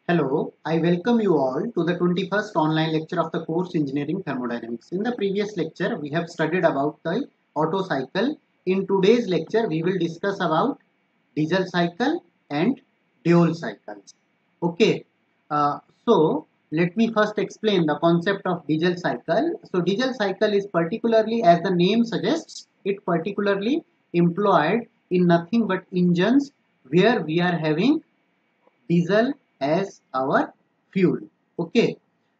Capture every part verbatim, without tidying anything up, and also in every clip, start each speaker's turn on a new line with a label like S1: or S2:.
S1: Hello, I welcome you all to the twenty-first online lecture of the course Engineering Thermodynamics. In the previous lecture, we have studied about the Otto cycle. In today's lecture, we will discuss about diesel cycle and dual cycles. Okay, uh, so let me first explain the concept of diesel cycle. So diesel cycle is particularly, as the name suggests, it particularly employed in nothing but engines where we are having diesel as our fuel. Okay,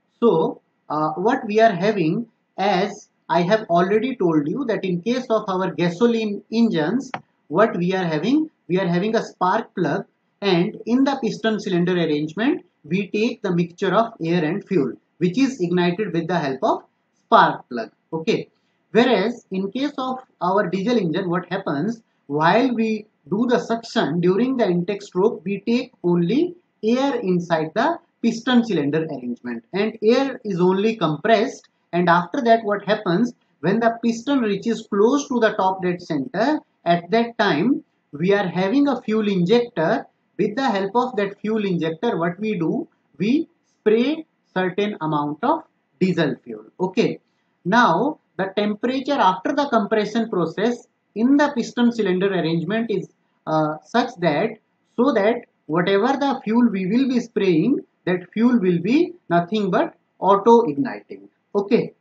S1: so uh, what we are having, as I have already told you, that in case of our gasoline engines, what we are having, we are having a spark plug, and in the piston cylinder arrangement we take the mixture of air and fuel, which is ignited with the help of spark plug. Okay, whereas in case of our diesel engine, what happens, while we do the suction during the intake stroke, we take only air inside the piston cylinder arrangement, and air is only compressed, and after that what happens, when the piston reaches close to the top dead center, at that time we are having a fuel injector. With the help of that fuel injector, what we do, we spray certain amount of diesel fuel. Okay, now the temperature after the compression process in the piston cylinder arrangement is uh, such that, so that whatever the fuel we will be spraying, that fuel will be nothing but auto igniting. Okay,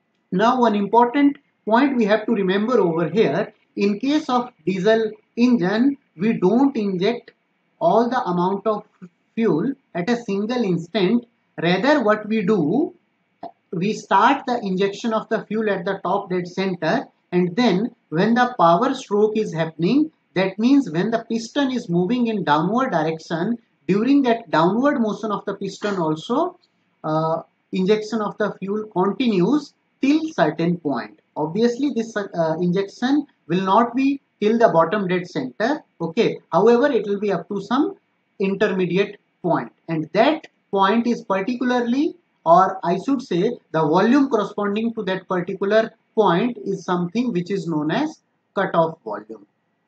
S1: now one important point we have to remember over here, in case of diesel engine, we don't inject all the amount of fuel at a single instant. Rather what we do, we start the injection of the fuel at the top dead center, and then when the power stroke is happening, that means when the piston is moving in downward direction, during that downward motion of the piston also, uh, injection of the fuel continues till certain point. Obviously this uh, injection will not be till the bottom dead center. Okay, however it will be up to some intermediate point, and that point is particularly, or I should say the volume corresponding to that particular point is something which is known as cutoff volume.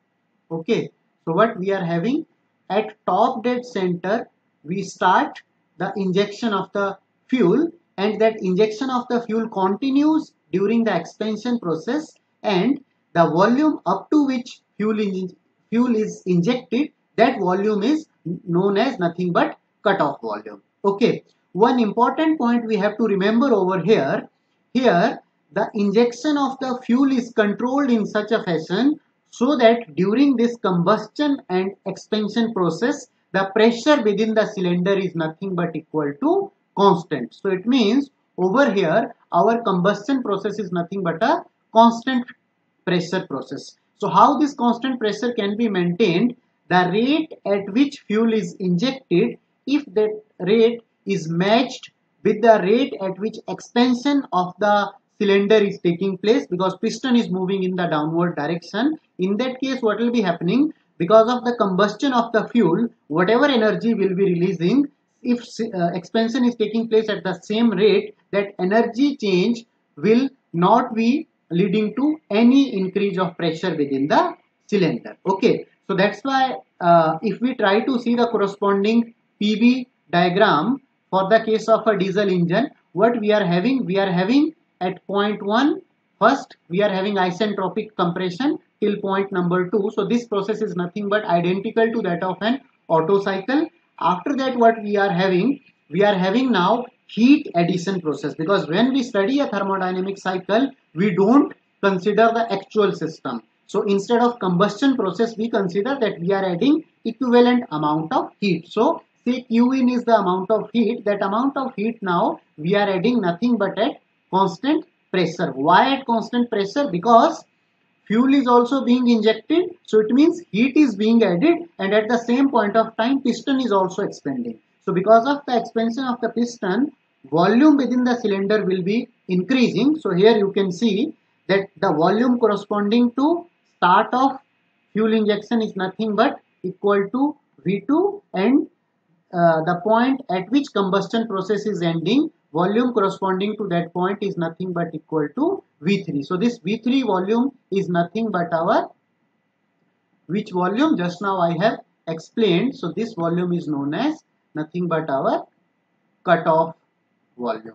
S1: Okay, so what we are having, at top dead center we start the injection of the fuel, and that injection of the fuel continues during the expansion process, and the volume up to which fuel, fuel is injected, that volume is known as nothing but cutoff volume. Okay, one important point we have to remember over here, here the injection of the fuel is controlled in such a fashion so that during this combustion and expansion process, the pressure within the cylinder is nothing but equal to constant. So it means over here our combustion process is nothing but a constant pressure process. So how this constant pressure can be maintained? The rate at which fuel is injected, if that rate is matched with the rate at which expansion of the cylinder is taking place, because piston is moving in the downward direction, in that case what will be happening, because of the combustion of the fuel, whatever energy will be releasing, if uh, expansion is taking place at the same rate, that energy change will not be leading to any increase of pressure within the cylinder. Okay, so that's why uh, if we try to see the corresponding P V diagram for the case of a diesel engine, what we are having, we are having at point one, first we are having isentropic compression till point number two. So this process is nothing but identical to that of an Otto cycle. After that what we are having, we are having now heat addition process, because when we study a thermodynamic cycle, we don't consider the actual system. So instead of combustion process, we consider that we are adding equivalent amount of heat. So say Q in is the amount of heat, that amount of heat now we are adding nothing but at constant pressure. Why at constant pressure? Because fuel is also being injected, so it means heat is being added, and at the same point of time piston is also expanding. So because of the expansion of the piston, volume within the cylinder will be increasing. So here you can see that the volume corresponding to start of fuel injection is nothing but equal to V two, and uh, the point at which combustion process is ending, volume corresponding to that point is nothing but equal to V three. So this V three volume is nothing but our, which volume just now I have explained. So this volume is known as nothing but our cutoff volume.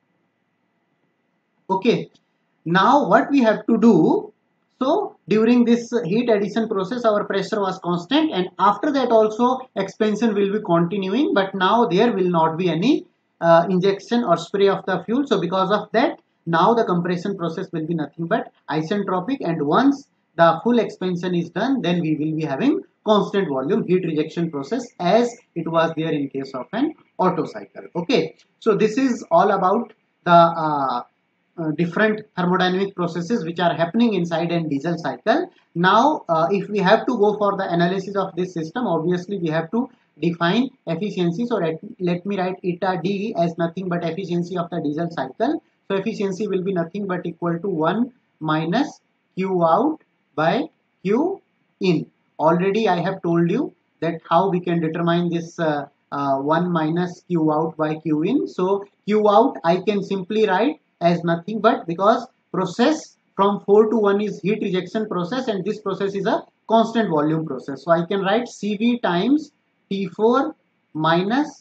S1: Okay, now what we have to do, so during this heat addition process our pressure was constant, and after that also expansion will be continuing, but now there will not be any uh, injection or spray of the fuel. So because of that, now the compression process will be nothing but isentropic, and once the full expansion is done, then we will be having constant volume heat rejection process as it was there in case of an Otto cycle. Okay, so this is all about the uh, uh, different thermodynamic processes which are happening inside a diesel cycle. Now uh, if we have to go for the analysis of this system, obviously we have to define efficiency. So let, let me write eta D as nothing but efficiency of the diesel cycle. So efficiency will be nothing but equal to one minus Q out by Q in. Already I have told you that how we can determine this uh, uh, one minus Q out by Q in. So Q out I can simply write as nothing but, because process from four to one is heat rejection process, and this process is a constant volume process. So I can write C V times T four minus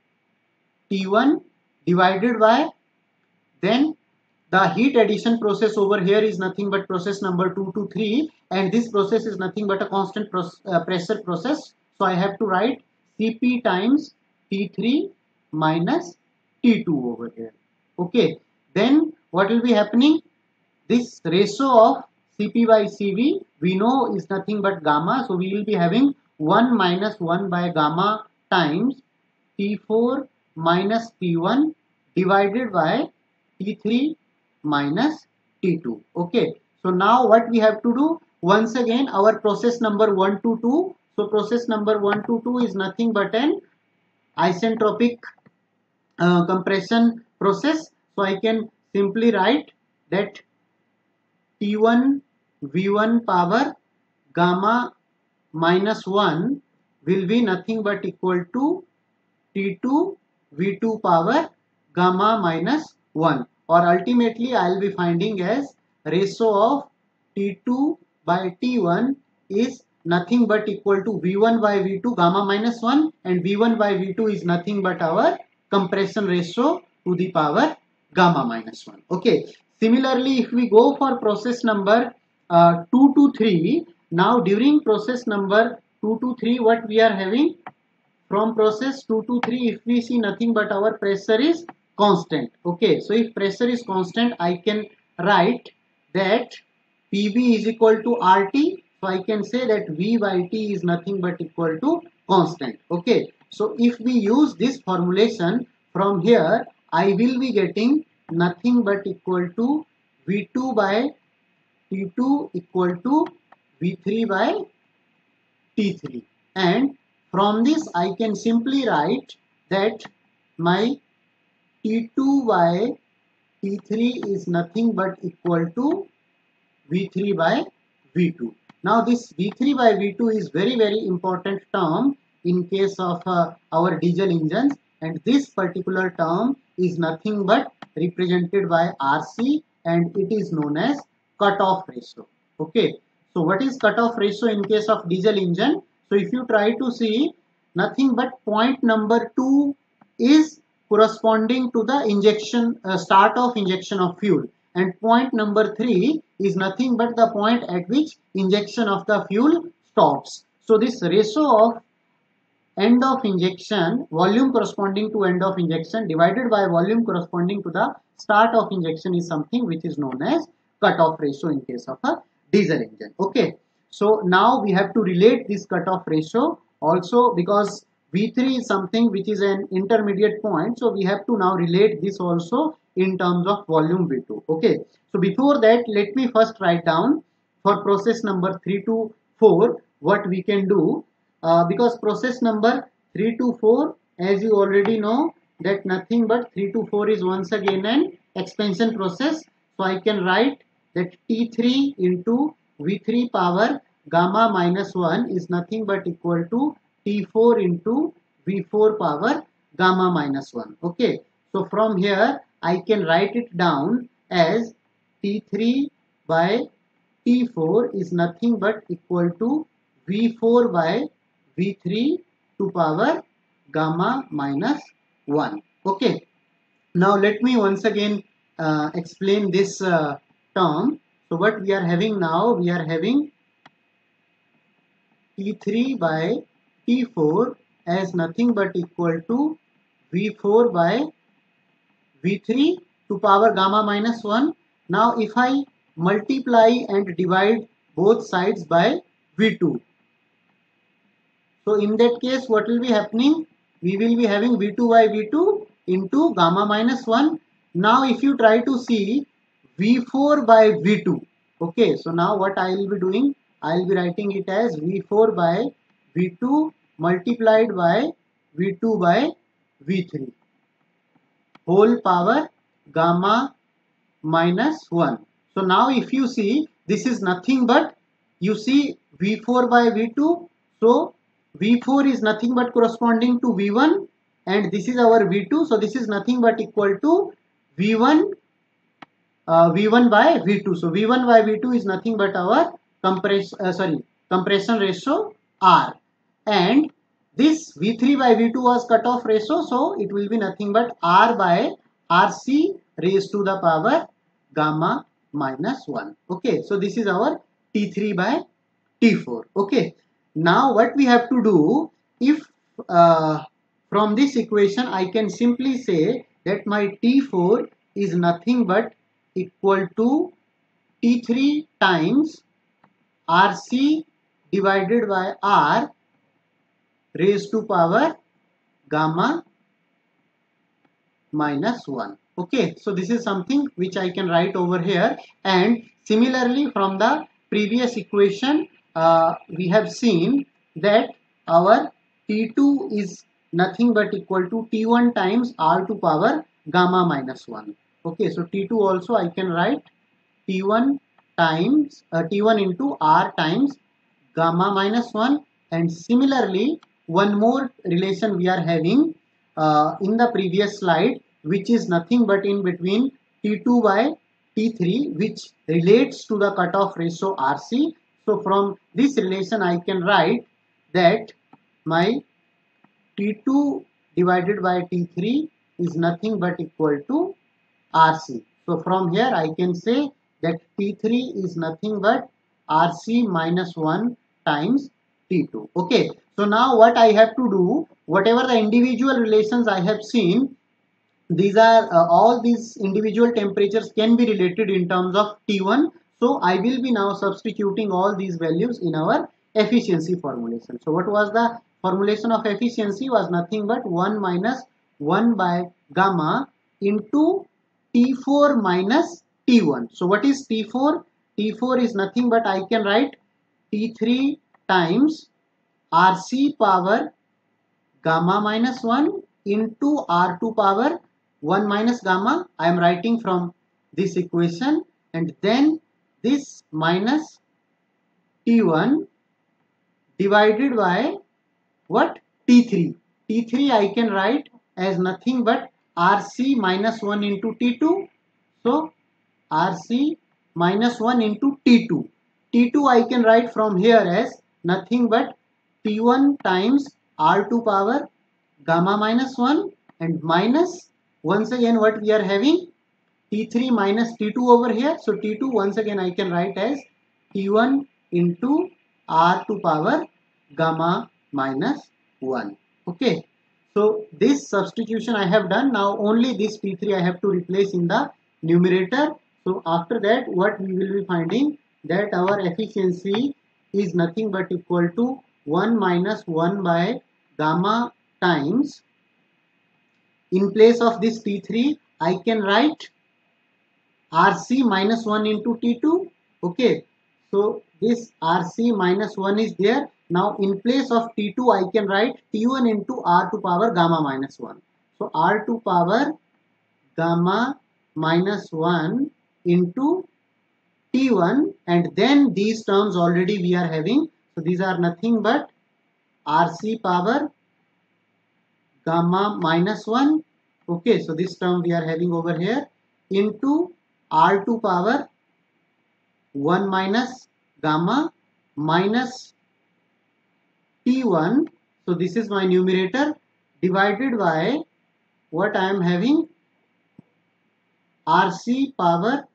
S1: T one divided by, then the heat addition process over here is nothing but process number two to three, and this process is nothing but a constant uh, pressure process. So I have to write C P times T three minus T two over here. Okay, then what will be happening? This ratio of C P by C V we know is nothing but gamma. So we will be having one minus one by gamma times T four minus T one divided by T three minus T two. Okay, so now what we have to do? Once again our process number one to two. So process number one to two is nothing but an isentropic uh, compression process. So I can simply write that T one V one power gamma minus one will be nothing but equal to T two V two power gamma minus one, or ultimately I will be finding as ratio of T two by T one is nothing but equal to V one by V two gamma minus one, and V one by V two is nothing but our compression ratio to the power gamma minus one. Okay, similarly if we go for process number uh, two to three, now during process number two to three what we are having? From process two to three, if we see nothing but our pressure is constant. Okay, so if pressure is constant, I can write that P V is equal to R T. So I can say that V by T is nothing but equal to constant. Okay, so if we use this formulation from here, I will be getting nothing but equal to V two by T two equal to V three by T three, and from this I can simply write that my T two by T three is nothing but equal to V three by V two. Now this V three by V two is very very important term in case of uh, our diesel engines, and this particular term is nothing but represented by R C, and it is known as cutoff ratio. Okay, so what is cutoff ratio in case of diesel engine? So if you try to see, nothing but point number two is corresponding to the injection uh, start of injection of fuel, and point number three is nothing but the point at which injection of the fuel stops. So this ratio of end of injection, volume corresponding to end of injection divided by volume corresponding to the start of injection is something which is known as cutoff ratio in case of a diesel engine. Okay, so now we have to relate this cutoff ratio also, because V three is something which is an intermediate point, so we have to now relate this also in terms of volume V two. Okay, so before that let me first write down for process number three to four what we can do, uh, because process number three to four, as you already know, that nothing but three to four is once again an expansion process. So I can write that T three into V three power gamma minus one is nothing but equal to T four into V four power gamma minus one. Okay, so from here I can write it down as T three by T four is nothing but equal to V four by V three to power gamma minus one. Okay. Now let me once again uh, explain this uh, term. So what we are having now, we are having T three by T four as nothing but equal to V four by V three to power gamma minus one. Now if I multiply and divide both sides by V two, so in that case what will be happening? We will be having V two by V two into gamma minus one. Now if you try to see V four by V two, okay, so now what I will be doing? I will be writing it as V four by V two multiplied by V two by V three whole power gamma minus one. So now if you see, this is nothing but, you see V four by V two, so V four is nothing but corresponding to V one and this is our V two, so this is nothing but equal to V one uh, V one by V two. So V one by V two is nothing but our compress uh, sorry compression ratio R, and this V three by V two was cutoff ratio, so it will be nothing but R by R C raised to the power gamma minus one. Okay, so this is our T three by T four. Okay, now what we have to do, if uh, from this equation I can simply say that my T four is nothing but equal to T three times R C divided by R raised to power gamma minus one. Okay, so this is something which I can write over here, and similarly from the previous equation uh, we have seen that our T two is nothing but equal to T one times R to power gamma minus one. Okay, so T two also I can write T one times uh, T one into R times gamma minus one, and similarly one more relation we are having uh, in the previous slide, which is nothing but in between T two by T three, which relates to the cutoff ratio R C. So from this relation I can write that my T two divided by T three is nothing but equal to R C. So from here I can say that T three is nothing but R C minus one times T two. Okay, so now what I have to do, whatever the individual relations I have seen, these are uh, all these individual temperatures can be related in terms of T one. So I will be now substituting all these values in our efficiency formulation. So what was the formulation of efficiency? Was nothing but one minus one by gamma into T four minus T one. So what is T four? T four is nothing but I can write T three times R C power gamma minus one into R two power one minus gamma. I am writing from this equation, and then this minus T one divided by what? T three. T three I can write as nothing but R C minus one into T two. So R C minus one into T two. T two I can write from here as nothing but T one times R two power gamma minus one, and minus once again what we are having, T three minus T two over here. So T two once again I can write as T one into R to power gamma minus one. Okay, so this substitution I have done. Now only this T three I have to replace in the numerator. So after that what we will be finding, that our efficiency is nothing but equal to one minus one by gamma times, in place of this T three I can write R C minus one into T two. Okay, so this R C minus one is there. Now in place of T two I can write T one into R to power gamma minus one. So R to power gamma minus one into T one, and then these terms already we are having. So these are nothing but R C power gamma minus one. Okay, so this term we are having over here into R two power one minus gamma minus T one. So this is my numerator, divided by what I am having, R C power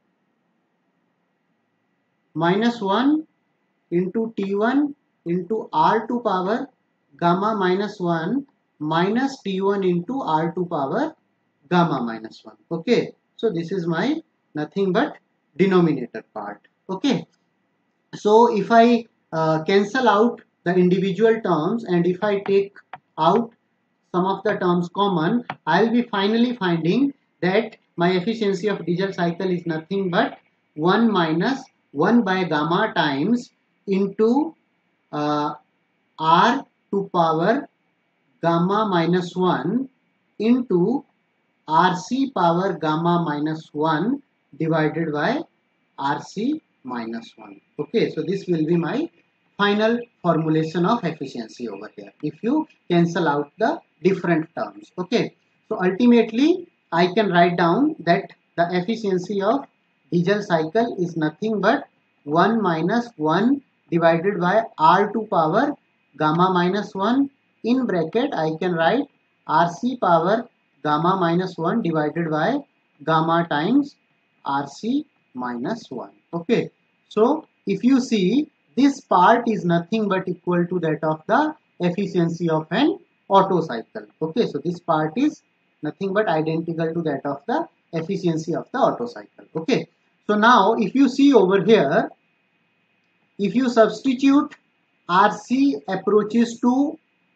S1: minus one into T one into R two power gamma minus one minus T one into R two power gamma minus one. Okay, so this is my nothing but denominator part. Okay, so if I uh, cancel out the individual terms and if I take out some of the terms common, I will be finally finding that my efficiency of diesel cycle is nothing but one minus one by gamma times into uh, R to power gamma minus one into R C power gamma minus one divided by R C minus one. Okay, so this will be my final formulation of efficiency over here if you cancel out the different terms. Okay, so ultimately I can write down that the efficiency of diesel cycle is nothing but one minus one divided by R to power gamma minus one. In bracket I can write R C power gamma minus one divided by gamma times R C minus one. Okay, so if you see, this part is nothing but equal to that of the efficiency of an Otto cycle. Okay, so this part is nothing but identical to that of the efficiency of the Otto cycle. Okay, so now if you see over here, if you substitute R C approaches to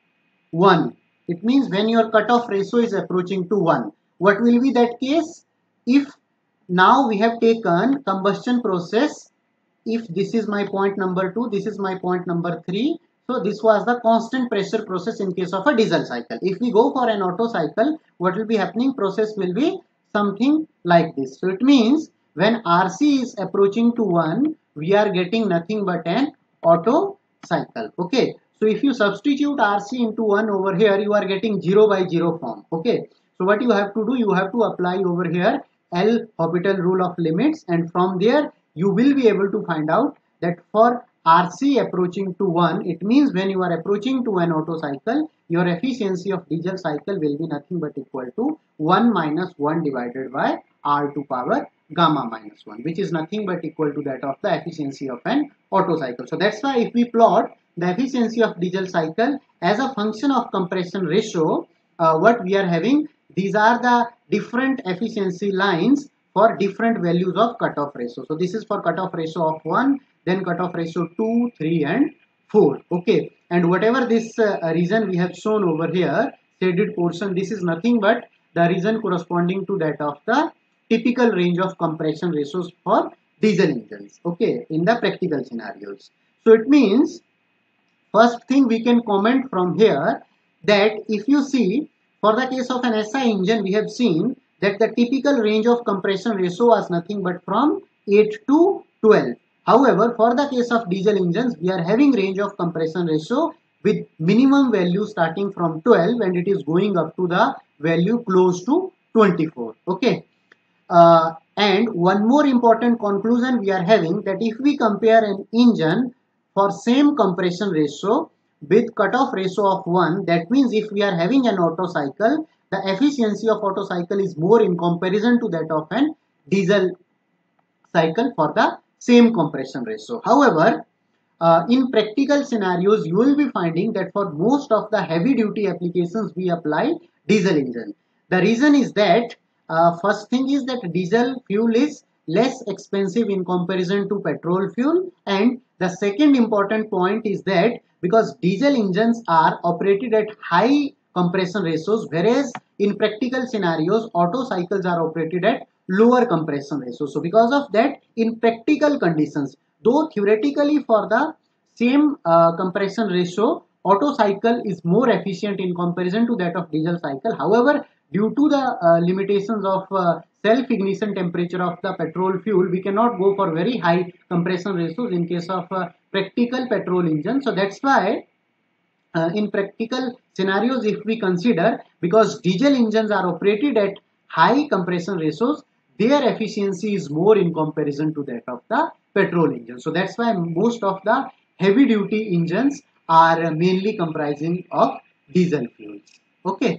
S1: one, it means when your cutoff ratio is approaching to one, what will be that case? If now we have taken combustion process, if this is my point number two, this is my point number three, so this was the constant pressure process in case of a diesel cycle. If we go for an Otto cycle, what will be happening? Process will be something like this. So it means when R C is approaching to one, we are getting nothing but an Otto cycle. Okay, so if you substitute R C into one over here, you are getting zero by zero form. Okay, so what you have to do, you have to apply over here L'Hopital rule of limits, and from there you will be able to find out that for R C approaching to one, it means when you are approaching to an Otto cycle, your efficiency of diesel cycle will be nothing but equal to one minus one divided by R to power gamma minus one, which is nothing but equal to that of the efficiency of an Otto cycle. So that's why if we plot the efficiency of diesel cycle as a function of compression ratio, uh, what we are having, these are the different efficiency lines for different values of cutoff ratio. So this is for cutoff ratio of one, then cutoff ratio two, three and four. Okay, and whatever this uh, region we have shown over here, shaded portion, this is nothing but the region corresponding to that of the typical range of compression ratios for diesel engines. Okay, in the practical scenarios. So it means, first thing we can comment from here, that if you see, for the case of an S I engine, we have seen that the typical range of compression ratio was nothing but from eight to twelve. However, for the case of diesel engines, we are having range of compression ratio with minimum value starting from twelve and it is going up to the value close to twenty-four. Okay. Uh, and one more important conclusion we are having, that if we compare an engine for same compression ratio with cutoff ratio of one, that means if we are having an Otto cycle, the efficiency of Otto cycle is more in comparison to that of an diesel cycle for the same compression ratio. However, uh, in practical scenarios, you will be finding that for most of the heavy duty applications, we apply diesel engine. The reason is that, uh, first thing is that diesel fuel is less expensive in comparison to petrol fuel, and the second important point is that because diesel engines are operated at high compression ratios, whereas in practical scenarios, Otto cycles are operated at lower compression ratios. So because of that, in practical conditions, though theoretically for the same uh, compression ratio, Otto cycle is more efficient in comparison to that of diesel cycle. However, due to the uh, limitations of uh, self-ignition temperature of the petrol fuel, we cannot go for very high compression ratios in case of uh, practical petrol engine. So that's why uh, in practical scenarios, if we consider, because diesel engines are operated at high compression ratios, their efficiency is more in comparison to that of the petrol engine. So that's why most of the heavy duty engines are mainly comprising of diesel fuels. Okay.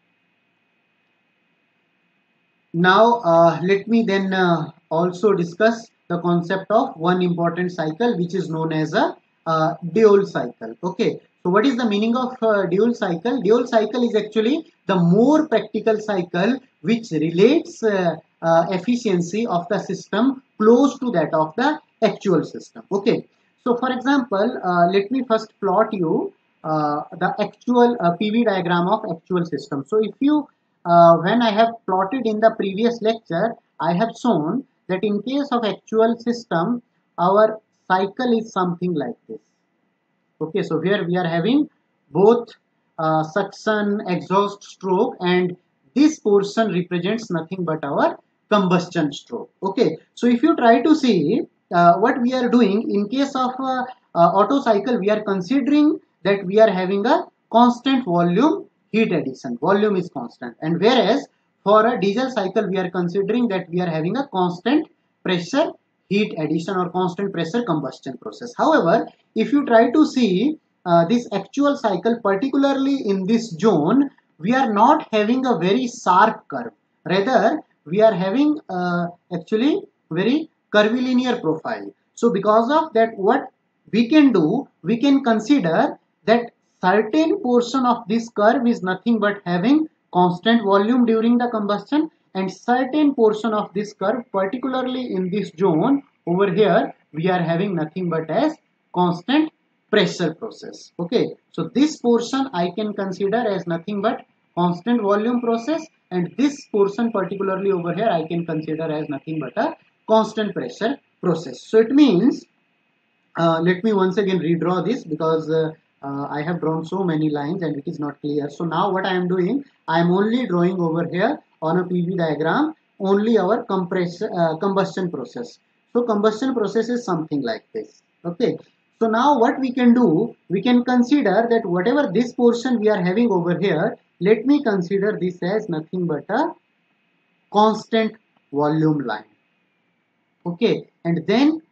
S1: Now uh, let me then uh, also discuss the concept of one important cycle which is known as a uh, dual cycle. Okay, so what is the meaning of uh, dual cycle? Dual cycle is actually the more practical cycle which relates uh, uh, efficiency of the system close to that of the actual system. Okay, so for example, uh, let me first plot you uh, the actual uh, P V diagram of actual system. So if you uh, when I have plotted in the previous lecture, I have shown that in case of actual system, our cycle is something like this. Okay, so here we are having both uh, suction, exhaust stroke, and this portion represents nothing but our combustion stroke. Okay, so if you try to see uh, what we are doing in case of uh, uh, Otto cycle, we are considering that we are having a constant volume heat addition. Volume is constant, and whereas for a diesel cycle, we are considering that we are having a constant pressure heat addition or constant pressure combustion process. However, if you try to see uh, this actual cycle, particularly in this zone, we are not having a very sharp curve. Rather, we are having uh, actually very curvilinear profile. So because of that, what we can do, we can consider that certain portion of this curve is nothing but having constant volume during the combustion, and certain portion of this curve, particularly in this zone over here, we are having nothing but as constant pressure process. Okay, so this portion I can consider as nothing but constant volume process, and this portion particularly over here I can consider as nothing but a constant pressure process. So it means uh, let me once again redraw this because uh, uh, I have drawn so many lines and it is not clear. So now what I am doing, I am only drawing over here on a P V diagram only our compressor uh, combustion process. So combustion process is something like this. Okay. So now what we can do, we can consider that whatever this portion we are having over here, let me consider this as nothing but a constant volume line. Okay. And then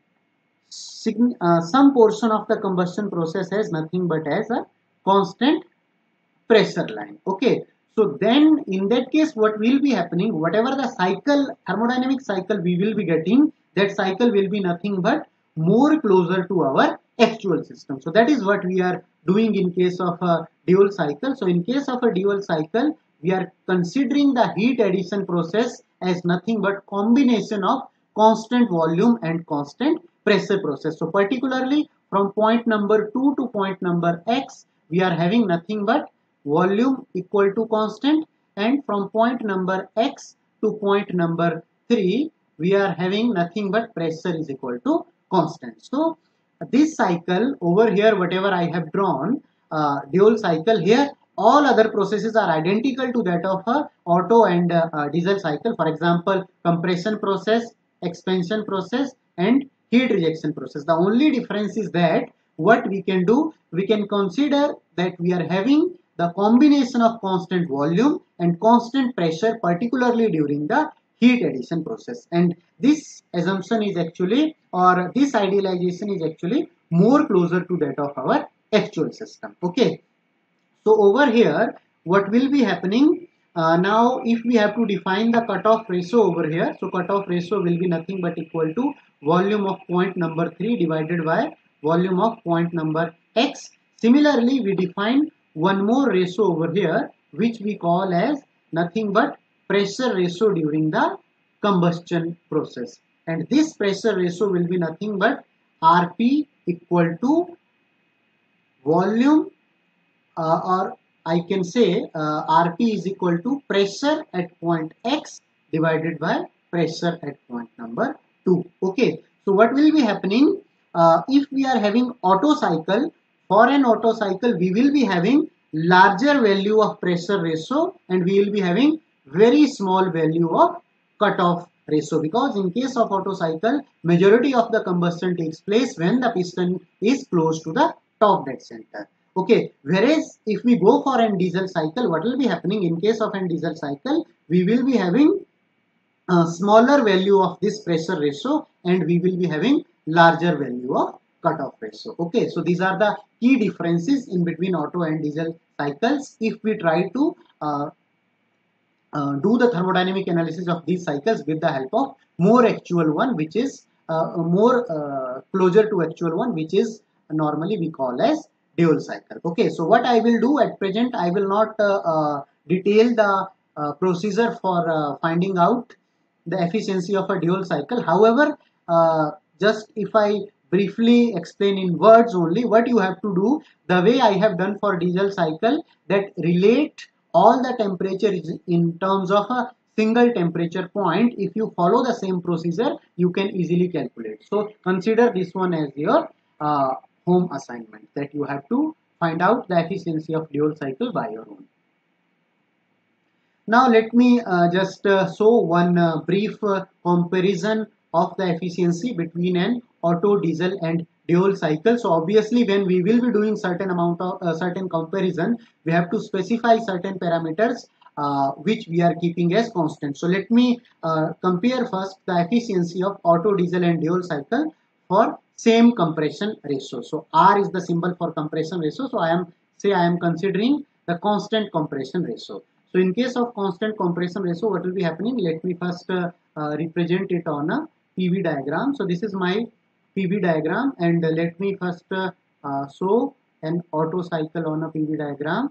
S1: Uh, some portion of the combustion process has nothing but as a constant pressure line. Okay, so then in that case what will be happening, whatever the cycle, thermodynamic cycle we will be getting, that cycle will be nothing but more closer to our actual system. So that is what we are doing in case of a dual cycle. So in case of a dual cycle, we are considering the heat addition process as nothing but combination of constant volume and constant pressure process. So particularly from point number two to point number X, we are having nothing but volume equal to constant, and from point number X to point number three, we are having nothing but pressure is equal to constant. So this cycle over here, whatever I have drawn, uh, dual cycle here, all other processes are identical to that of a Otto and uh, uh, diesel cycle. For example, compression process, expansion process, and heat rejection process. The only difference is that what we can do, we can consider that we are having the combination of constant volume and constant pressure, particularly during the heat addition process. And this assumption is actually, or this idealization is actually more closer to that of our actual system. Okay. So over here, what will be happening? Uh, now, if we have to define the cutoff ratio over here, so cutoff ratio will be nothing but equal to volume of point number three divided by volume of point number X. Similarly, we define one more ratio over here, which we call as nothing but pressure ratio during the combustion process. And this pressure ratio will be nothing but R P equal to volume uh, or I can say uh, R P is equal to pressure at point X divided by pressure at point number two. Okay, so what will be happening uh, if we are having Otto cycle? For an Otto cycle, we will be having larger value of pressure ratio and we will be having very small value of cutoff ratio, because in case of Otto cycle, majority of the combustion takes place when the piston is close to the top dead center. Okay, whereas if we go for an diesel cycle, what will be happening in case of an diesel cycle, we will be having a smaller value of this pressure ratio and we will be having larger value of cutoff ratio. Okay, so these are the key differences in between Otto and diesel cycles. If we try to uh, uh, do the thermodynamic analysis of these cycles with the help of more actual one, which is uh, more uh, closer to actual one, which is normally we call as dual cycle. Okay, so what I will do at present, I will not uh, uh, detail the uh, procedure for uh, finding out the efficiency of a dual cycle. However, uh, just if I briefly explain in words only, what you have to do, the way I have done for diesel cycle, that relate all the temperature in terms of a single temperature point. If you follow the same procedure, you can easily calculate. So consider this one as your uh, home assignment, that you have to find out the efficiency of dual cycle by your own. Now let me uh, just uh, show one uh, brief uh, comparison of the efficiency between an auto, diesel and dual cycle. So obviously when we will be doing certain amount of uh, certain comparison, we have to specify certain parameters uh, which we are keeping as constant. So let me uh, compare first the efficiency of auto, diesel and dual cycle for same compression ratio. So R is the symbol for compression ratio. So I am say I am considering the constant compression ratio. So in case of constant compression ratio, what will be happening? Let me first uh, uh, represent it on a P V diagram. So this is my P V diagram, and uh, let me first uh, uh, show an auto cycle on a P V diagram.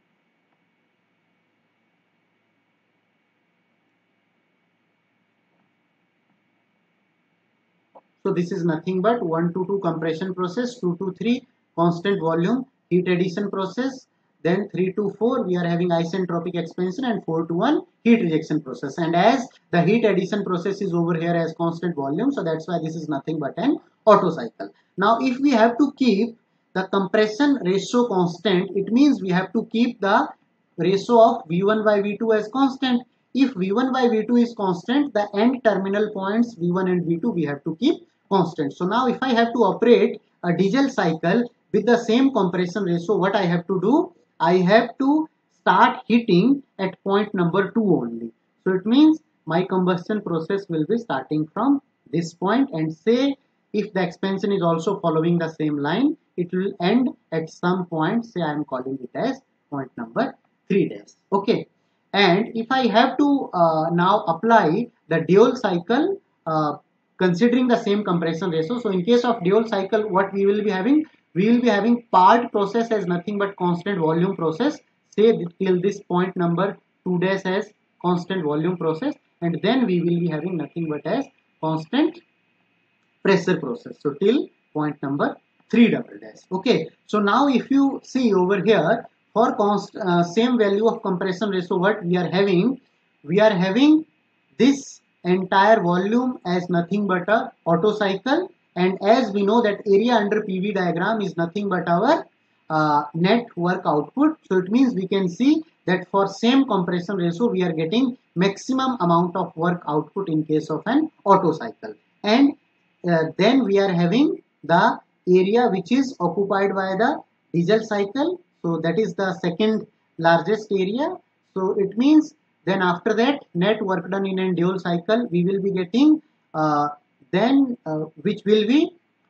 S1: So this is nothing but one to two compression process, two to three constant volume heat addition process, then three to four we are having isentropic expansion, and four to one heat rejection process. And as the heat addition process is over here as constant volume, so that's why this is nothing but an auto cycle. Now if we have to keep the compression ratio constant, it means we have to keep the ratio of V one by V two as constant. If V one by V two is constant, the end terminal points V one and V two we have to keep constant. So now if I have to operate a diesel cycle with the same compression ratio, what I have to do? I have to start heating at point number two only. So it means my combustion process will be starting from this point, and say if the expansion is also following the same line, it will end at some point, say I am calling it as point number three dash. Okay. And if I have to uh, now apply the dual cycle uh, considering the same compression ratio. So in case of dual cycle, what we will be having? We will be having part process as nothing but constant volume process. Say till this point number two dash as constant volume process, and then we will be having nothing but as constant pressure process. So till point number three double dash. Okay. So now if you see over here, for const, uh, same value of compression ratio, what we are having? We are having this entire volume as nothing but a auto cycle, and as we know that area under P V diagram is nothing but our uh, net work output. So it means we can see that for same compression ratio we are getting maximum amount of work output in case of an auto cycle, and uh, then we are having the area which is occupied by the diesel cycle. So that is the second largest area. So it means then after that net work done in a dual cycle we will be getting uh, then uh, which will be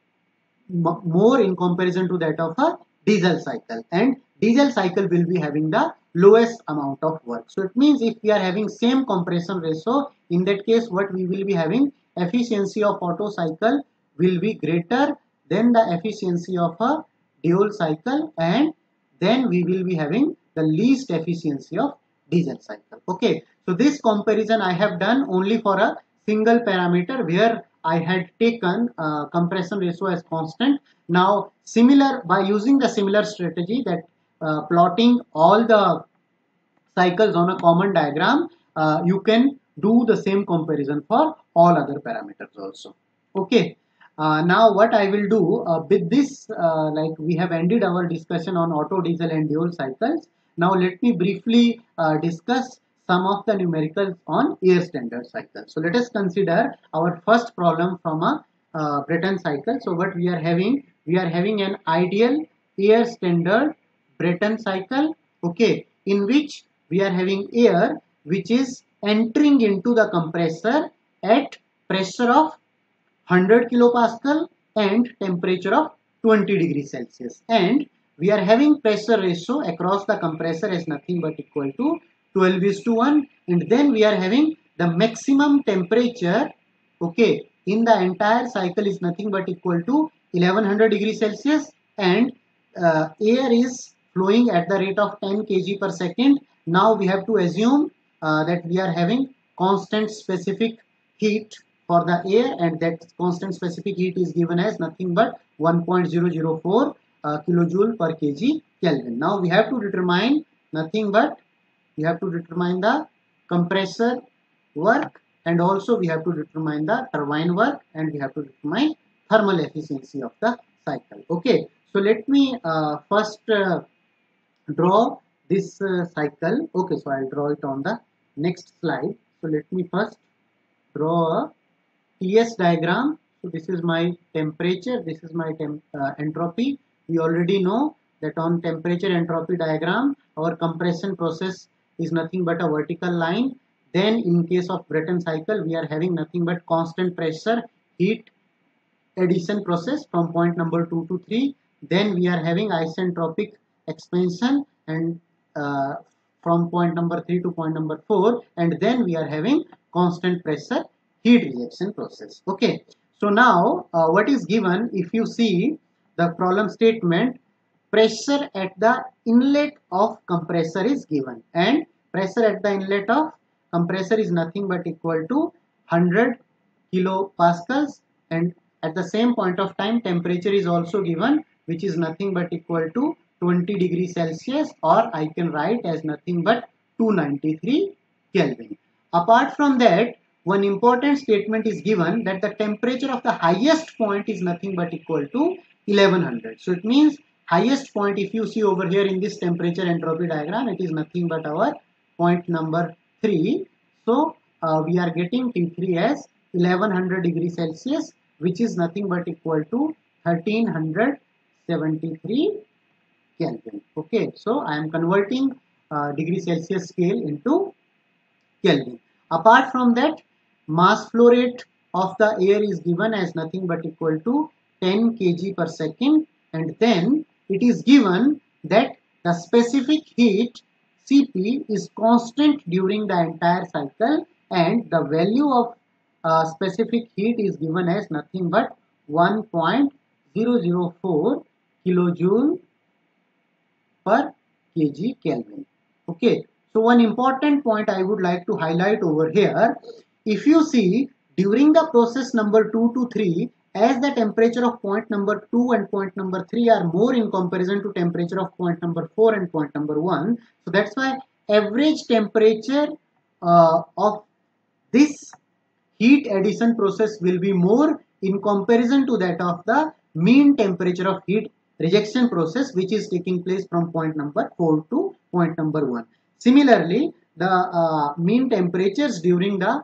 S1: more in comparison to that of a diesel cycle, and diesel cycle will be having the lowest amount of work. So it means if we are having same compression ratio, in that case what we will be having, efficiency of auto cycle will be greater than the efficiency of a dual cycle, and then we will be having the least efficiency of diesel cycle. Okay, so this comparison I have done only for a single parameter where I had taken uh, compression ratio as constant. Now similar, by using the similar strategy, that uh, plotting all the cycles on a common diagram, uh, you can do the same comparison for all other parameters also. Okay. Uh, now what I will do uh, with this, uh, like we have ended our discussion on auto, diesel and dual cycles. Now let me briefly uh, discuss some of the numericals on air standard cycle. So let us consider our first problem from a uh, Brayton cycle. So what we are having, we are having an ideal air standard Brayton cycle, okay, in which we are having air which is entering into the compressor at pressure of one hundred kilopascal and temperature of twenty degrees Celsius, and we are having pressure ratio across the compressor as nothing but equal to twelve is to one, and then we are having the maximum temperature, okay, in the entire cycle is nothing but equal to eleven hundred degrees Celsius, and uh, air is flowing at the rate of ten kilograms per second. Now we have to assume uh, that we are having constant specific heat for the air, and that constant specific heat is given as nothing but one point zero zero four uh, kilojoule per kg Kelvin. Now we have to determine nothing but we have to determine the compressor work, and also we have to determine the turbine work, and we have to determine thermal efficiency of the cycle. Okay, so let me uh, first uh, draw this uh, cycle. Okay, so I'll draw it on the next slide. So let me first draw a T S diagram. So this is my temperature, this is my temp uh, entropy. We already know that on temperature entropy diagram, our compression process is nothing but a vertical line. Then in case of Brayton cycle, we are having nothing but constant pressure heat addition process from point number two to three. Then we are having isentropic expansion, and uh, from point number three to point number four, and then we are having constant pressure heat rejection process. Okay, so now uh, what is given, if you see the problem statement, pressure at the inlet of compressor is given, and pressure at the inlet of compressor is nothing but equal to one hundred kilopascals, and at the same point of time temperature is also given, which is nothing but equal to twenty degrees Celsius, or I can write as nothing but two hundred ninety-three Kelvin. Apart from that, one important statement is given that the temperature of the highest point is nothing but equal to eleven hundred. So it means highest point, if you see over here in this temperature entropy diagram, it is nothing but our point number three. So uh, we are getting T three as eleven hundred degrees Celsius, which is nothing but equal to one thousand three hundred seventy-three Kelvin. Okay, so I am converting uh, degree Celsius scale into Kelvin. Apart from that, mass flow rate of the air is given as nothing but equal to ten kilograms per second, and then it is given that the specific heat C P is constant during the entire cycle, and the value of uh, specific heat is given as nothing but one point zero zero four kilojoule per kg Kelvin. Okay, so one important point I would like to highlight over here, if you see during the process number two to three, as the temperature of point number two and point number three are more in comparison to temperature of point number four and point number one, so that's why average temperature uh, of this heat addition process will be more in comparison to that of the mean temperature of heat rejection process, which is taking place from point number four to point number one. Similarly, the uh, mean temperatures during the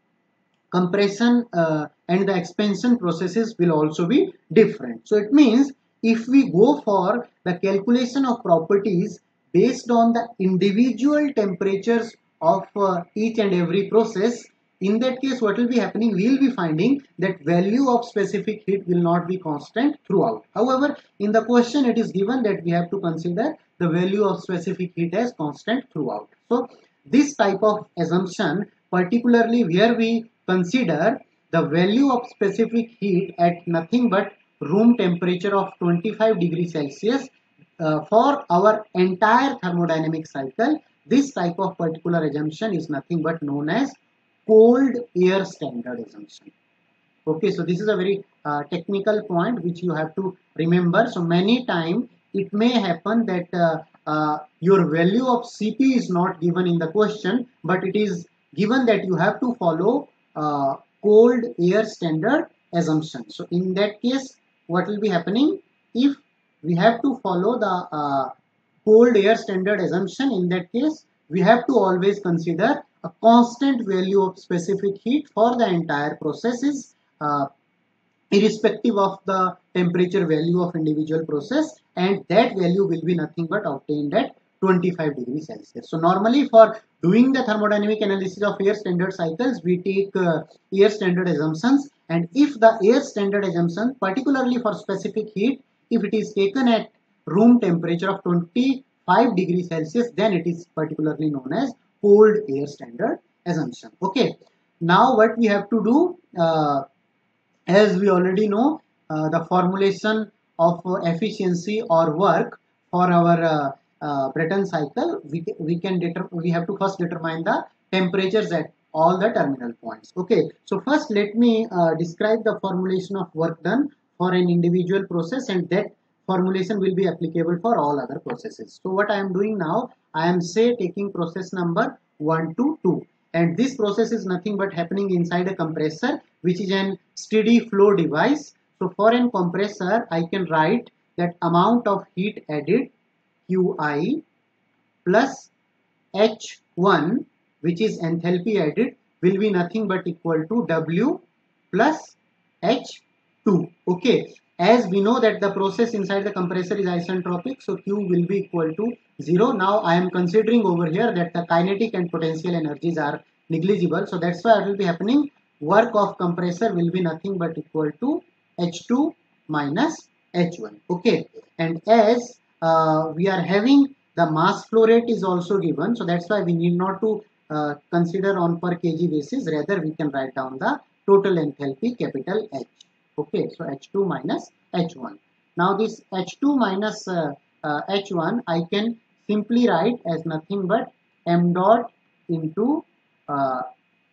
S1: compression uh, and the expansion processes will also be different. So it means if we go for the calculation of properties based on the individual temperatures of uh, each and every process, in that case what will be happening, we will be finding that value of specific heat will not be constant throughout. However, in the question it is given that we have to consider the value of specific heat as constant throughout. So this type of assumption, particularly where we consider the value of specific heat at nothing but room temperature of twenty-five degrees Celsius uh, for our entire thermodynamic cycle, this type of particular assumption is nothing but known as cold air standard assumption. Okay, so this is a very uh, technical point which you have to remember. So many times it may happen that uh, uh, your value of C P is not given in the question, but it is given that you have to follow uh, cold air standard assumption. So in that case, what will be happening? If we have to follow the uh, cold air standard assumption, in that case, we have to always consider a constant value of specific heat for the entire processes, uh, irrespective of the temperature value of individual process, and that value will be nothing but obtained at twenty-five degrees Celsius. So normally for doing the thermodynamic analysis of air standard cycles, we take uh, air standard assumptions, And if the air standard assumption, particularly for specific heat, if it is taken at room temperature of twenty-five degrees Celsius, then it is particularly known as cold air standard assumption. Okay. Now what we have to do, uh, as we already know, uh, the formulation of uh, efficiency or work for our uh, uh, Brayton cycle, we, we can deter we have to first determine the temperatures at all the terminal points. Okay, so first let me uh, describe the formulation of work done for an individual process, and that formulation will be applicable for all other processes. So what I am doing now, I am say taking process number one to two, and this process is nothing but happening inside a compressor, which is an steady flow device. So for an compressor, I can write that amount of heat added Q I plus H one, which is enthalpy added, will be nothing but equal to W plus H two. Okay, as we know that the process inside the compressor is isentropic, so Q will be equal to zero. Now I am considering over here that the kinetic and potential energies are negligible, so that's why it will be happening. Work of compressor will be nothing but equal to H two minus H one. Okay, and as uh, we are having the mass flow rate is also given, so that's why we need not to uh, consider on per kg basis, rather we can write down the total enthalpy capital H. Okay, so H two minus H one. Now this H two minus uh, uh, H one I can simply write as nothing but m dot into uh,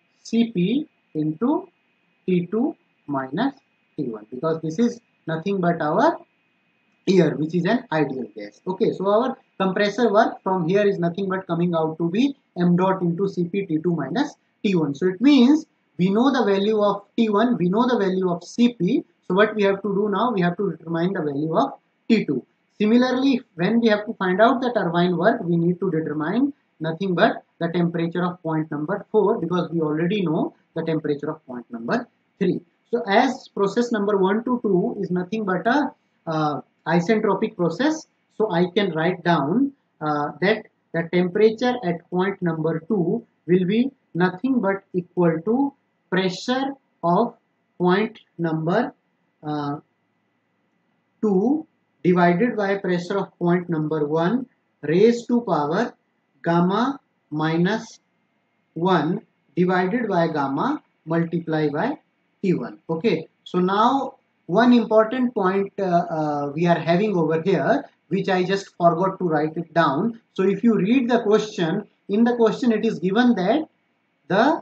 S1: Cp into T two minus T one, because this is nothing but our air, which is an ideal gas. Okay, so our compressor work from here is nothing but coming out to be m dot into Cp T two minus T one. So it means we know the value of T one, we know the value of Cp. So what we have to do now, we have to determine the value of T two. Similarly, when we have to find out the turbine work, we need to determine nothing but the temperature of point number four, because we already know the temperature of point number three. So as process number one to two is nothing but a uh, isentropic process, so I can write down uh, that the temperature at point number two will be nothing but equal to pressure of point number uh, two divided by pressure of point number one raised to power gamma minus one divided by gamma multiplied by T one. Okay, so now one important point uh, uh, we are having over here, which I just forgot to write it down. So if you read the question, in the question it is given that the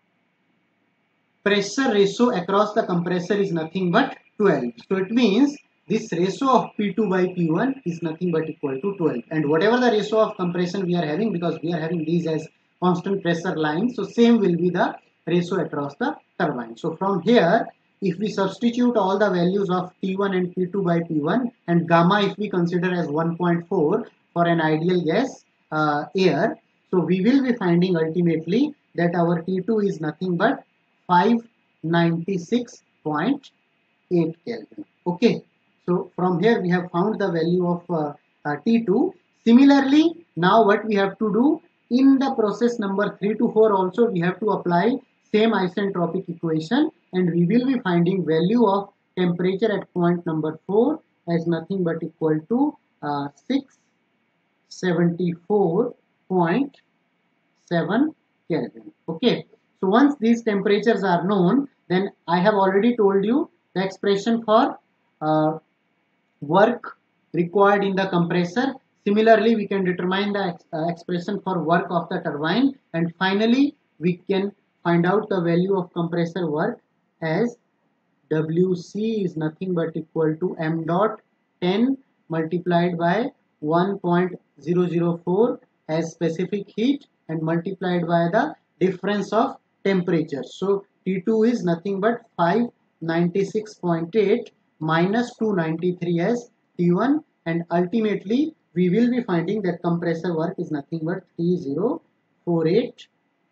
S1: pressure ratio across the compressor is nothing but twelve. So it means this ratio of P two by P one is nothing but equal to twelve. And whatever the ratio of compression we are having, because we are having these as constant pressure lines, so same will be the ratio across the turbine. So from here, if we substitute all the values of T one and P two by P one, and gamma if we consider as one point four for an ideal gas uh, air, so we will be finding ultimately that our T two is nothing but five ninety-six point eight Kelvin. Okay, so from here we have found the value of uh, uh, T two. Similarly, now what we have to do in the process number three to four also, we have to apply same isentropic equation, and we will be finding value of temperature at point number four as nothing but equal to uh, six seventy-four point seven Kelvin. Okay, so once these temperatures are known, then I have already told you the expression for uh, work required in the compressor. Similarly, we can determine the ex uh, expression for work of the turbine, and finally we can find out the value of compressor work as W C is nothing but equal to m dot ten multiplied by one point zero zero four as specific heat and multiplied by the difference of temperature. So T two is nothing but five ninety-six point eight minus two ninety-three as T one, and ultimately we will be finding that compressor work is nothing but three thousand forty-eight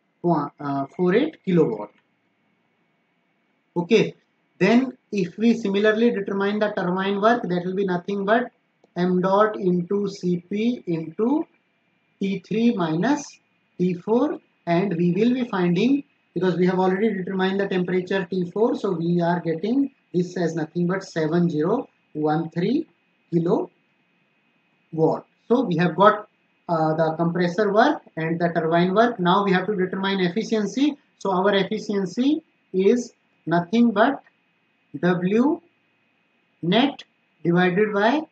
S1: kilowatt. Okay, then if we similarly determine the turbine work, that will be nothing but m dot into Cp into T three minus T four, and we will be finding because we have already determined the temperature T four, so we are getting this as nothing but seven thousand thirteen kilowatt. So we have got uh, the compressor work and the turbine work. Now we have to determine efficiency. So our efficiency is nothing but W net divided by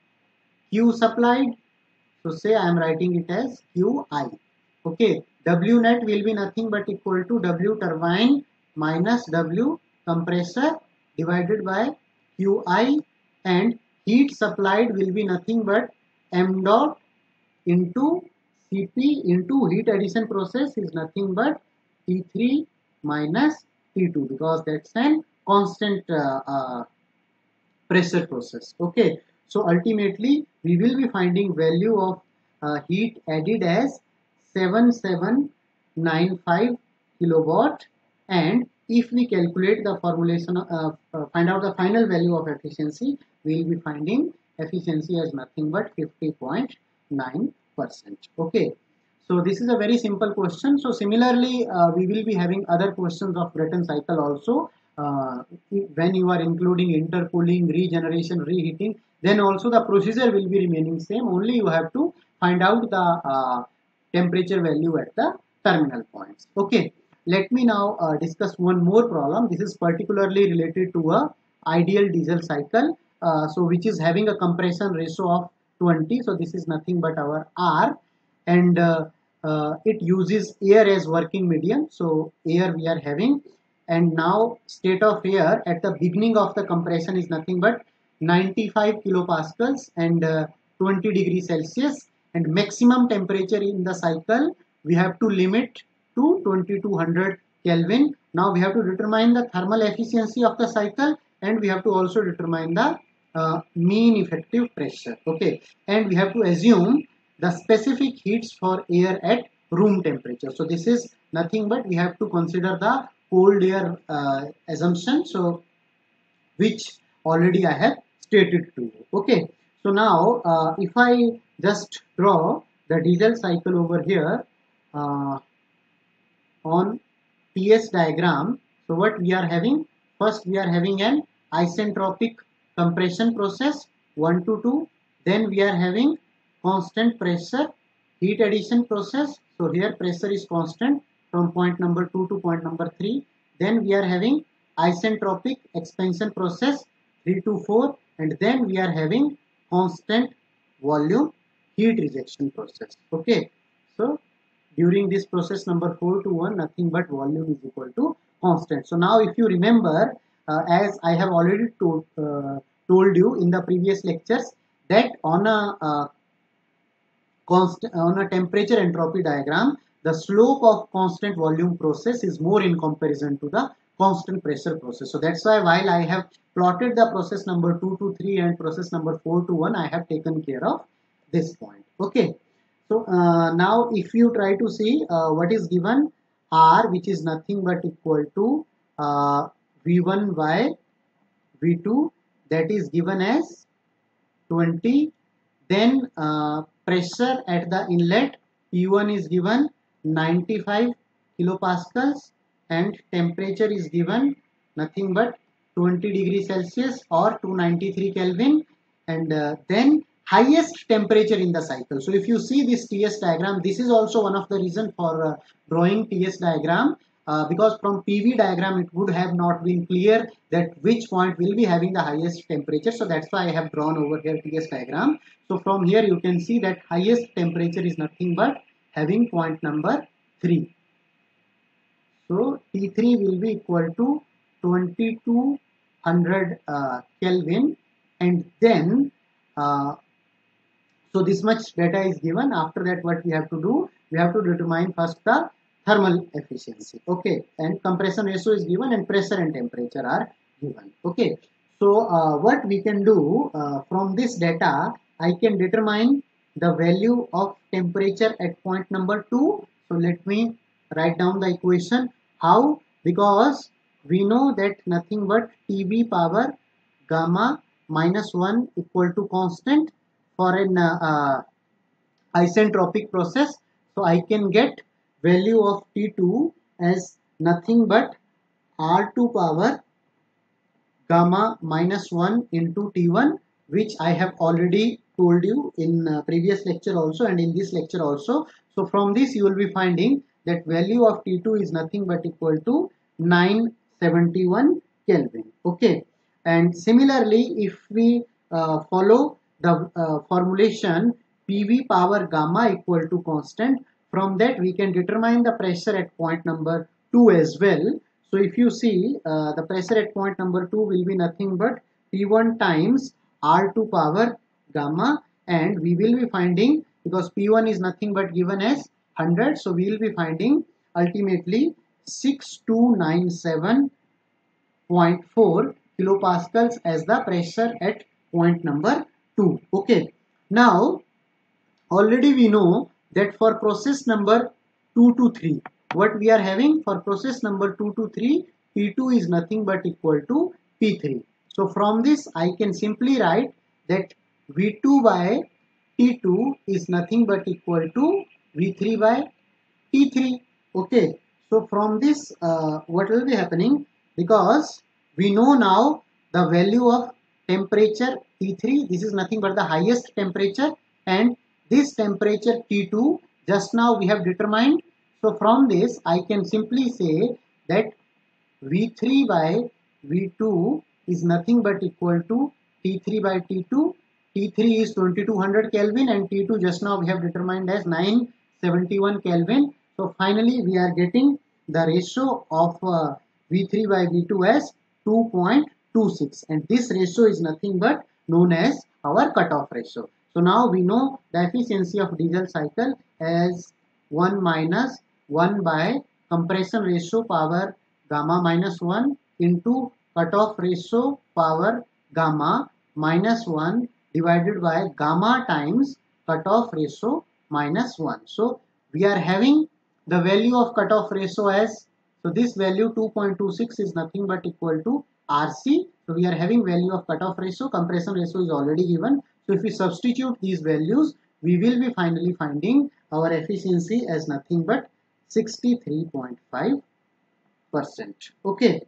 S1: Q supplied. So say I am writing it as Q I. Okay, W net will be nothing but equal to W turbine minus W compressor divided by Q I, and heat supplied will be nothing but M dot into C P into heat addition process is nothing but T three minus T two, because that's an constant uh, uh, pressure process. Okay, so ultimately we will be finding value of uh, heat added as seven thousand seven hundred ninety-five kilowatt, and if we calculate the formulation uh, uh, find out the final value of efficiency, we will be finding efficiency as nothing but fifty point nine percent. Okay, so this is a very simple question. So similarly, uh, we will be having other questions of Brayton cycle also. Uh, when you are including intercooling, regeneration, reheating, then also the procedure will be remaining same. Only you have to find out the uh, temperature value at the terminal points. Okay, let me now uh, discuss one more problem. This is particularly related to a ideal diesel cycle. Uh, so which is having a compression ratio of twenty. So this is nothing but our R, and uh, uh, it uses air as working medium. So air we are having, and now state of air at the beginning of the compression is nothing but ninety-five kilopascals and uh, twenty degrees Celsius, and maximum temperature in the cycle we have to limit to twenty-two hundred Kelvin. Now we have to determine the thermal efficiency of the cycle, and we have to also determine the uh, mean effective pressure. Okay, and we have to assume the specific heats for air at room temperature. So this is nothing but we have to consider the cold air uh, assumption, so which already I have stated to you. Okay, so now uh, if I just draw the diesel cycle over here uh, on T S diagram, so what we are having, first we are having an isentropic compression process one to two, then we are having constant pressure heat addition process. So here pressure is constant from point number two to point number three. Then we are having isentropic expansion process three to four, and then we are having constant volume heat rejection process. Okay, so during this process number four to one, nothing but volume is equal to constant. So now if you remember, uh, as I have already told, uh, told you in the previous lectures, that on a uh, constant on a temperature entropy diagram, the slope of constant volume process is more in comparison to the constant pressure process. So that's why while I have plotted the process number two to three and process number four to one, I have taken care of this point. Okay, so uh, now if you try to see uh, what is given, R, which is nothing but equal to uh, V one by V two, that is given as twenty. Then uh, pressure at the inlet P one is given ninety-five kilopascals, and temperature is given nothing but twenty degrees Celsius or two hundred ninety-three Kelvin, and uh, then highest temperature in the cycle. So if you see this T S diagram, this is also one of the reason for uh, drawing T S diagram, uh, because from P V diagram it would have not been clear that which point will be having the highest temperature. So that's why I have drawn over here T S diagram. So from here you can see that highest temperature is nothing but having point number three. So T three will be equal to twenty-two hundred uh, Kelvin, and then uh, so this much data is given. After that, what we have to do, we have to determine first the thermal efficiency. Okay, and compression ratio is given, and pressure and temperature are given. Okay, so uh, what we can do uh, from this data, I can determine the value of temperature at point number two. So let me write down the equation. How? Because we know that nothing but T B power gamma minus one equal to constant for an uh, uh, isentropic process. So I can get value of T two as nothing but R two power gamma minus one into T one, which I have already told you in uh, previous lecture also and in this lecture also. So from this you will be finding that value of T two is nothing but equal to nine seventy-one Kelvin. Okay, and similarly if we uh, follow the uh, formulation P V power gamma equal to constant, from that we can determine the pressure at point number two as well. So if you see uh, the pressure at point number two will be nothing but P one times R two power gamma, and we will be finding, because P one is nothing but given as one hundred, so we will be finding ultimately six two nine seven point four kilopascals as the pressure at point number two. Okay, now already we know that for process number two to three, what we are having for process number two to three, P two is nothing but equal to P three. So from this I can simply write that V two by T two is nothing but equal to V three by T three. Okay, so from this uh, what will be happening, because we know now the value of temperature T three, this is nothing but the highest temperature, and this temperature T two just now we have determined. So from this I can simply say that V three by V two is nothing but equal to T three by T two. T three is twenty-two hundred Kelvin and T two just now we have determined as nine seventy-one Kelvin. So finally we are getting the ratio of uh, V three by V two as two point two six, and this ratio is nothing but known as our cutoff ratio. So now we know the efficiency of diesel cycle as one minus one by compression ratio power gamma minus one into cutoff ratio power gamma minus one divided by gamma times cutoff ratio minus one. So we are having the value of cutoff ratio as, so this value two point two six is nothing but equal to R C. So we are having value of cutoff ratio, compression ratio is already given. So if we substitute these values, we will be finally finding our efficiency as nothing but sixty-three point five percent. Okay.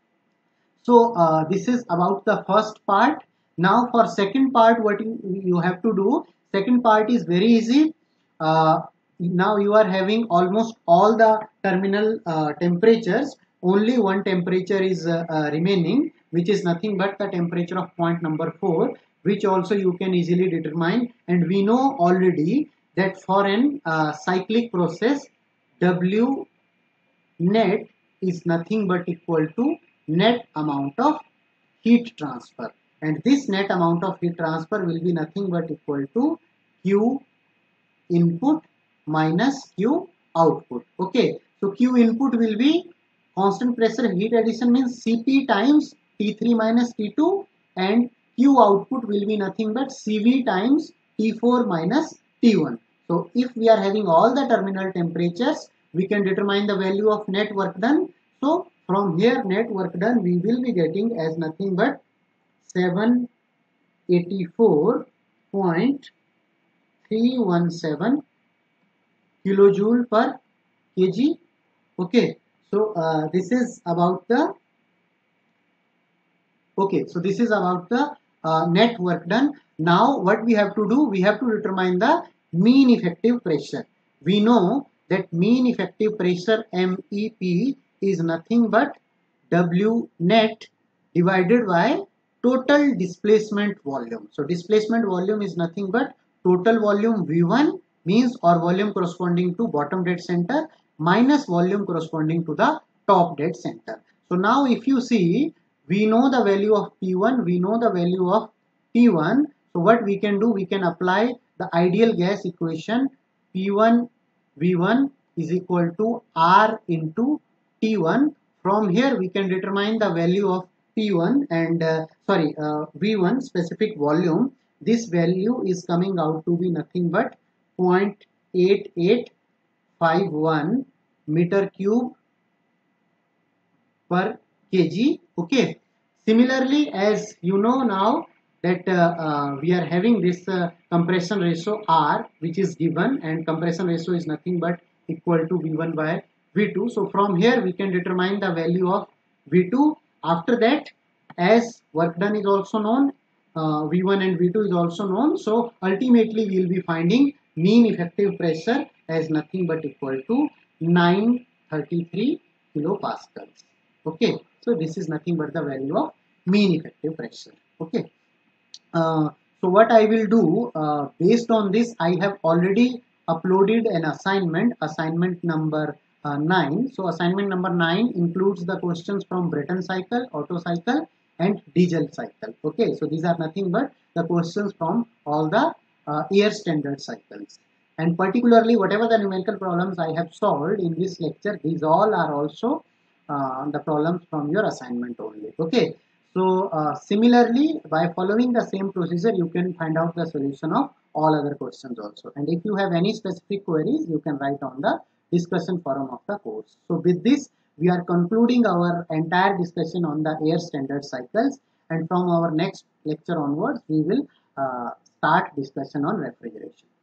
S1: So uh, this is about the first part. Now for second part, what you, you have to do, second part is very easy. Uh, now you are having almost all the terminal uh, temperatures. Only one temperature is uh, uh, remaining, which is nothing but the temperature of point number four, which also you can easily determine. And we know already that for an uh, cyclic process, W net is nothing but equal to net amount of heat transfer, and this net amount of heat transfer will be nothing but equal to Q input minus Q output. Okay, so Q input will be constant pressure heat addition, means C P times T three minus T two, and Q output will be nothing but C V times T four minus T one. So if we are having all the terminal temperatures, we can determine the value of net work done. So from here net work done we will be getting as nothing but seven eighty-four point three one seven kilojoule per kg. Okay, so uh, this is about the okay so this is about the uh, net work done. Now what we have to do, we have to determine the mean effective pressure. We know that mean effective pressure M E P is nothing but W net divided by total displacement volume. So displacement volume is nothing but total volume V one, means or volume corresponding to bottom dead center, minus volume corresponding to the top dead center. So now if you see, we know the value of P one, we know the value of T one. So what we can do, we can apply the ideal gas equation P one V one is equal to R into T one. From here we can determine the value of P one and uh, sorry uh, V one specific volume. This value is coming out to be nothing but zero point eight eight five one meter cube per kg. Okay. Similarly, as you know now that uh, uh, we are having this uh, compression ratio R, which is given, and compression ratio is nothing but equal to V one by V two. So from here we can determine the value of V two. After that, as work done is also known, uh, V one and V two is also known. So ultimately we will be finding mean effective pressure as nothing but equal to nine thirty-three kilopascals. Okay, so this is nothing but the value of mean effective pressure. Okay. Uh, so what I will do, uh, based on this, I have already uploaded an assignment, assignment number uh, nine. So assignment number nine includes the questions from Brayton cycle, Otto cycle and diesel cycle. Okay, so these are nothing but the questions from all the uh, air standard cycles. And particularly whatever the numerical problems I have solved in this lecture, these all are also uh, the problems from your assignment only. Okay. So uh, similarly, by following the same procedure, you can find out the solution of all other questions also. And if you have any specific queries, you can write on the discussion forum of the course. So with this, we are concluding our entire discussion on the air standard cycles. And from our next lecture onwards, we will uh, start discussion on refrigeration.